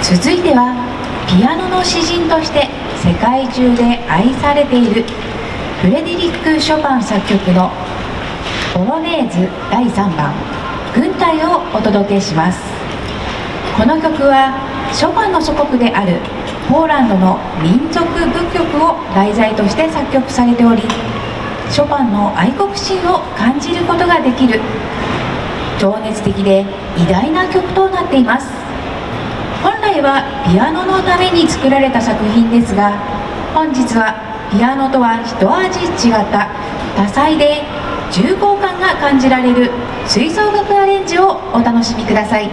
続いてはピアノの詩人として世界中で愛されているフレデリック・ショパン作曲のポロネーズ第3番軍隊をお届けします。この曲はショパンの祖国であるポーランドの民族舞曲を題材として作曲されており、ショパンの愛国心を感じることができる情熱的で偉大な曲となっています。本来はピアノのために作られた作品ですが、本日はピアノとは一味違った多彩で重厚感が感じられる吹奏楽アレンジをお楽しみください。